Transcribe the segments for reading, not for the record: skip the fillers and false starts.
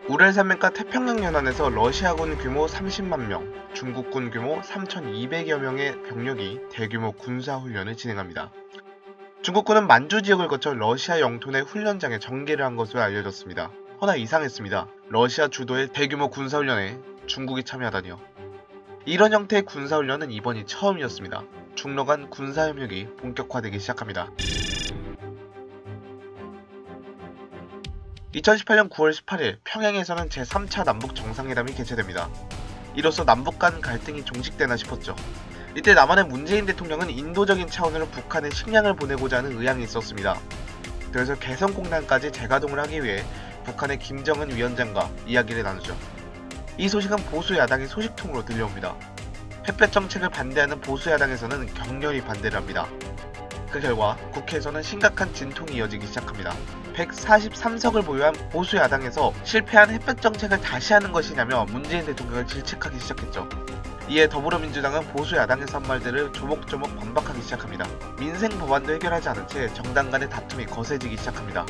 우랄산맥과 태평양 연안에서 러시아군 규모 30만 명, 중국군 규모 3,200여 명의 병력이 대규모 군사훈련을 진행합니다. 중국군은 만주 지역을 거쳐 러시아 영토 내 훈련장에 전개를 한 것으로 알려졌습니다. 허나 이상했습니다. 러시아 주도의 대규모 군사훈련에 중국이 참여하다니요. 이런 형태의 군사훈련은 이번이 처음이었습니다. 중러 간 군사협력이 본격화되기 시작합니다. 2018년 9월 18일 평양에서는 제3차 남북정상회담이 개최됩니다. 이로써 남북 간 갈등이 종식되나 싶었죠. 이때 남한의 문재인 대통령은 인도적인 차원으로 북한에 식량을 보내고자 하는 의향이 있었습니다. 그래서 개성공단까지 재가동을 하기 위해 북한의 김정은 위원장과 이야기를 나누죠. 이 소식은 보수 야당의 소식통으로 들려옵니다. 햇볕 정책을 반대하는 보수 야당에서는 격렬히 반대를 합니다. 그 결과 국회에서는 심각한 진통이 이어지기 시작합니다. 143석을 보유한 보수 야당에서 실패한 햇볕 정책을 다시 하는 것이냐며 문재인 대통령을 질책하기 시작했죠. 이에 더불어민주당은 보수 야당에서 한 말들을 조목조목 반박하기 시작합니다. 민생 법안도 해결하지 않은 채 정당 간의 다툼이 거세지기 시작합니다.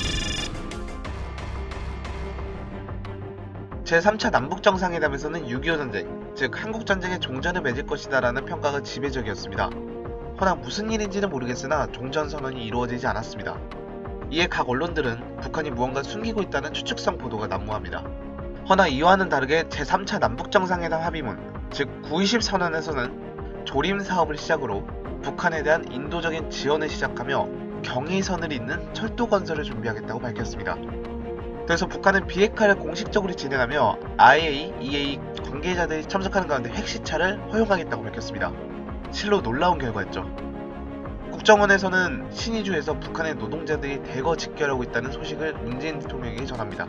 제3차 남북정상회담에서는 6.25 전쟁, 즉 한국전쟁의 종전을 맺을 것이다 라는 평가가 지배적이었습니다. 허나 무슨 일인지는 모르겠으나 종전선언이 이루어지지 않았습니다. 이에 각 언론들은 북한이 무언가 숨기고 있다는 추측성 보도가 난무합니다. 허나 이와는 다르게 제3차 남북정상회담 합의문, 즉 9.20 선언에서는 조림사업을 시작으로 북한에 대한 인도적인 지원을 시작하며 경의선을 잇는 철도 건설을 준비하겠다고 밝혔습니다. 그래서 북한은 비핵화를 공식적으로 진행하며 IAEA, EA 관계자들이 참석하는 가운데 핵시찰을 허용하겠다고 밝혔습니다. 실로 놀라운 결과였죠. 국정원에서는 신의주에서 북한의 노동자들이 대거 집결하고 있다는 소식을 문재인 대통령에게 전합니다.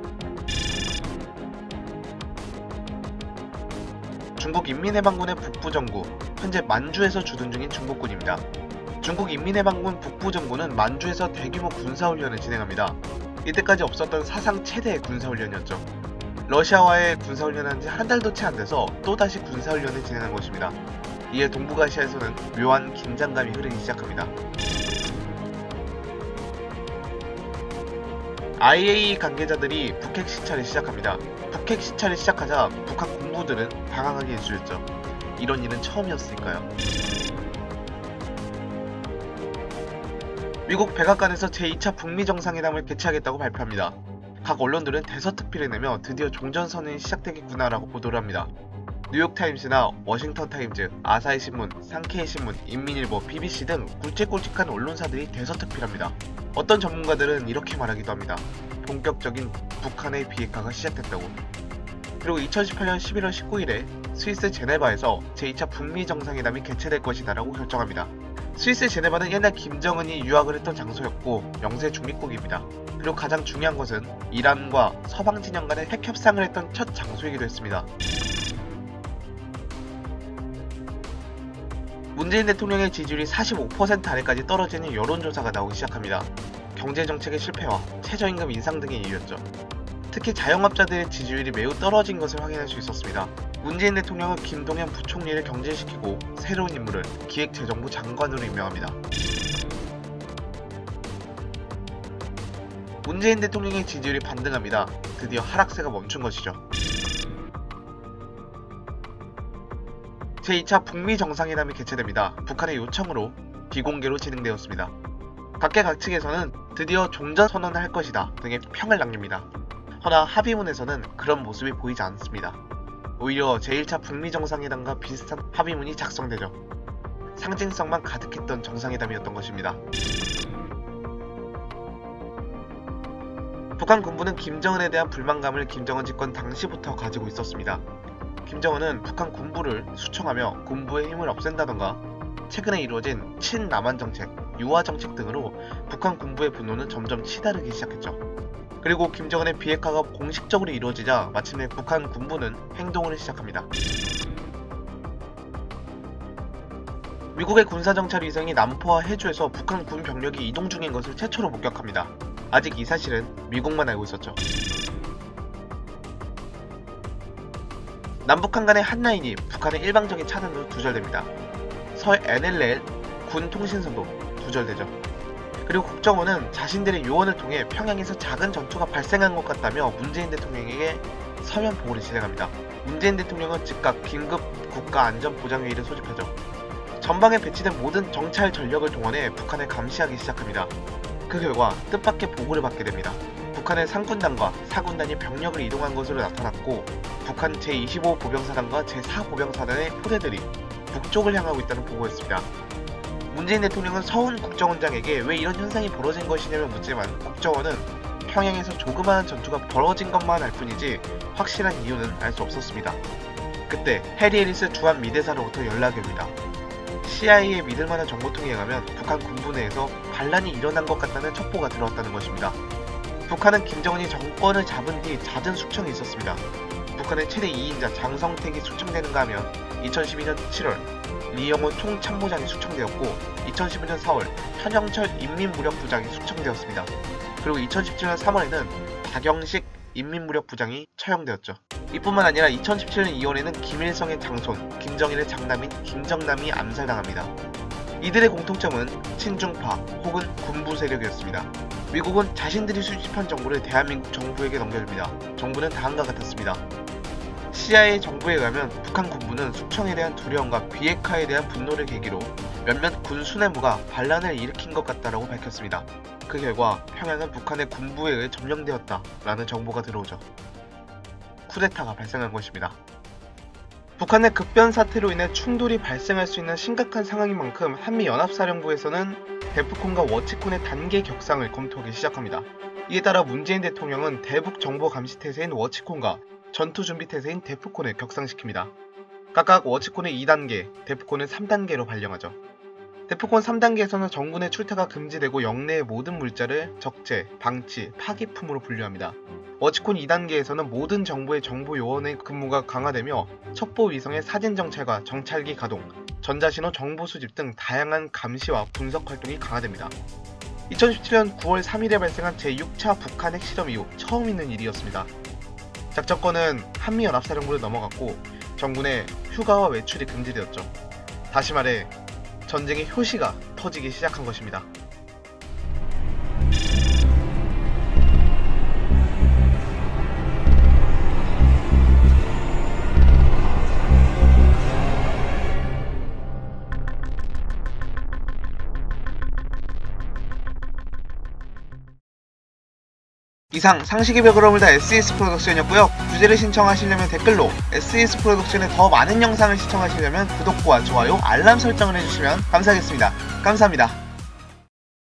중국 인민해방군의 북부정구, 현재 만주에서 주둔 중인 중국군입니다. 중국 인민해방군 북부정구는 만주에서 대규모 군사훈련을 진행합니다. 이때까지 없었던 사상 최대의 군사훈련이었죠. 러시아와의 군사훈련을 한 지 한 달도 채 안 돼서 또다시 군사훈련을 진행한 것입니다. 이에 동북아시아에서는 묘한 긴장감이 흐르기 시작합니다. IAEA 관계자들이 북핵 시찰을 시작합니다. 북핵 시찰을 시작하자 북한 공무들은 당황하게 일쑤였죠. 이런 일은 처음이었으니까요. 미국 백악관에서 제2차 북미 정상회담을 개최하겠다고 발표합니다. 각 언론들은 대서특필을 내며 드디어 종전선언이 시작되겠구나라고 보도를 합니다. 뉴욕타임스나 워싱턴타임즈, 아사히신문, 상케이신문, 인민일보, BBC 등 굵직굵직한 언론사들이 대서특필합니다. 어떤 전문가들은 이렇게 말하기도 합니다. 본격적인 북한의 비핵화가 시작됐다고. 그리고 2018년 11월 19일에 스위스 제네바에서 제2차 북미 정상회담이 개최될 것이다라고 결정합니다. 스위스 제네바는 옛날 김정은이 유학을 했던 장소였고 영세 중립국입니다. 그리고 가장 중요한 것은 이란과 서방 진영 간의 핵 협상을 했던 첫 장소이기도 했습니다. 문재인 대통령의 지지율이 45% 아래까지 떨어지는 여론조사가 나오기 시작합니다. 경제정책의 실패와 최저임금 인상 등의 이유였죠. 특히 자영업자들의 지지율이 매우 떨어진 것을 확인할 수 있었습니다. 문재인 대통령은 김동연 부총리를 경질시키고 새로운 인물을 기획재정부 장관으로 임명합니다. 문재인 대통령의 지지율이 반등합니다. 드디어 하락세가 멈춘 것이죠. 제2차 북미 정상회담이 개최됩니다. 북한의 요청으로 비공개로 진행되었습니다. 각계각측에서는 드디어 종전선언을 할 것이다 등의 평을 남깁니다. 허나 합의문에서는 그런 모습이 보이지 않습니다. 오히려 제1차 북미 정상회담과 비슷한 합의문이 작성되죠. 상징성만 가득했던 정상회담이었던 것입니다. 북한 군부는 김정은에 대한 불만감을 김정은 집권 당시부터 가지고 있었습니다. 김정은은 북한 군부를 수청하며 군부의 힘을 없앤다던가 최근에 이루어진 친남한 정책, 유화 정책 등으로 북한 군부의 분노는 점점 치달으기 시작했죠. 그리고 김정은의 비핵화가 공식적으로 이루어지자 마침내 북한 군부는 행동을 시작합니다. 미국의 군사정찰 위성이 남포와 해주에서 북한 군 병력이 이동 중인 것을 최초로 목격합니다. 아직 이 사실은 미국만 알고 있었죠. 남북한 간의 한라인이 북한의 일방적인 차단으로 두절됩니다. 서 NLL 군 통신선도 두절되죠. 그리고 국정원은 자신들의 요원을 통해 평양에서 작은 전투가 발생한 것 같다며 문재인 대통령에게 서면 보고를 진행합니다. 문재인 대통령은 즉각 긴급 국가안전보장회의를 소집하죠. 전방에 배치된 모든 정찰 전력을 동원해 북한을 감시하기 시작합니다. 그 결과 뜻밖의 보고를 받게 됩니다. 북한의 3군단과 4군단이 병력을 이동한 것으로 나타났고 북한 제25 보병사단과 제4 보병사단의 포대들이 북쪽을 향하고 있다는 보고였습니다. 문재인 대통령은 서훈 국정원장에게 왜 이런 현상이 벌어진 것이냐며 묻지만 국정원은 평양에서 조그마한 전투가 벌어진 것만 알 뿐이지 확실한 이유는 알 수 없었습니다. 그때 해리 해리스 주한 미대사로부터 연락이 옵니다. CIA의 믿을만한 정보통에 의하면 북한 군부 내에서 반란이 일어난 것 같다는 첩보가 들어왔다는 것입니다. 북한은 김정은이 정권을 잡은 뒤 잦은 숙청이 있었습니다. 북한의 최대 2인자 장성택이 숙청되는가 하면 2012년 7월 리영호 총참모장이 숙청되었고 2015년 4월 현영철 인민무력부장이 숙청되었습니다. 그리고 2017년 3월에는 박영식 인민무력부장이 처형되었죠. 이뿐만 아니라 2017년 2월에는 김일성의 장손, 김정일의 장남인 김정남이 암살당합니다. 이들의 공통점은 친중파 혹은 군부 세력이었습니다. 미국은 자신들이 수집한 정보를 대한민국 정부에게 넘겨줍니다. 정부는 다음과 같았습니다. CIA 정부에 의하면 북한 군부는 숙청에 대한 두려움과 비핵화에 대한 분노를 계기로 몇몇 군 수뇌부가 반란을 일으킨 것 같다라고 밝혔습니다. 그 결과 평양은 북한의 군부에 의해 점령되었다라는 정보가 들어오죠. 쿠데타가 발생한 것입니다. 북한의 급변 사태로 인해 충돌이 발생할 수 있는 심각한 상황인 만큼 한미연합사령부에서는 데프콘과 워치콘의 단계 격상을 검토하기 시작합니다. 이에 따라 문재인 대통령은 대북 정보 감시 태세인 워치콘과 전투 준비 태세인 데프콘을 격상시킵니다. 각각 워치콘은 2단계, 데프콘은 3단계로 발령하죠. 데프콘 3단계에서는 정군의 출타가 금지되고 영내의 모든 물자를 적재, 방치, 파기품으로 분류합니다. 워치콘 2단계에서는 모든 정부의 정보요원의 근무가 강화되며 첩보 위성의 사진 정찰과 정찰기 가동, 전자신호 정보 수집 등 다양한 감시와 분석 활동이 강화됩니다. 2017년 9월 3일에 발생한 제6차 북한 핵실험 이후 처음 있는 일이었습니다. 작전권은 한미연합사령부로 넘어갔고 정군의 휴가와 외출이 금지되었죠. 다시 말해 전쟁의 효시가 터지기 시작한 것입니다. 이상 상식의 벽을 허물다 SES 프로덕션이었고요. 주제를 신청하시려면 댓글로, SES 프로덕션의 더 많은 영상을 시청하시려면 구독과 좋아요, 알람 설정을 해주시면 감사하겠습니다. 감사합니다.